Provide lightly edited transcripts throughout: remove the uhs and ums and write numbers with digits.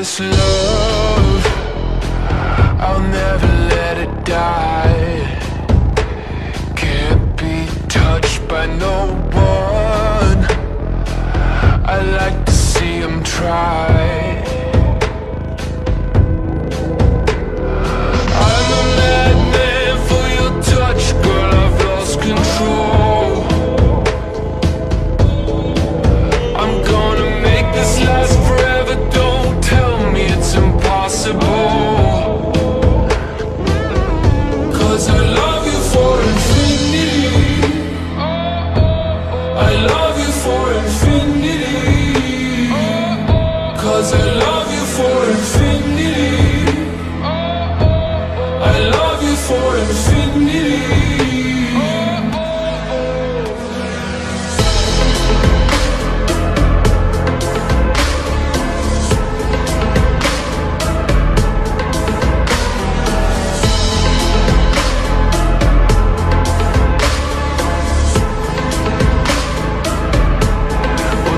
this love, I'll never let it die. Can't be touched by no one. I like to see them try. I'm a madman for your touch, girl, I've lost control. I'm gonna make this last forever, don't tell me it's impossible. 'Cause I love you for infinity, I love you for infinity. 'Cause I love you for infinity, I love you for infinity.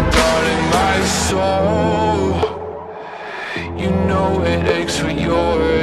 You know it aches for yours.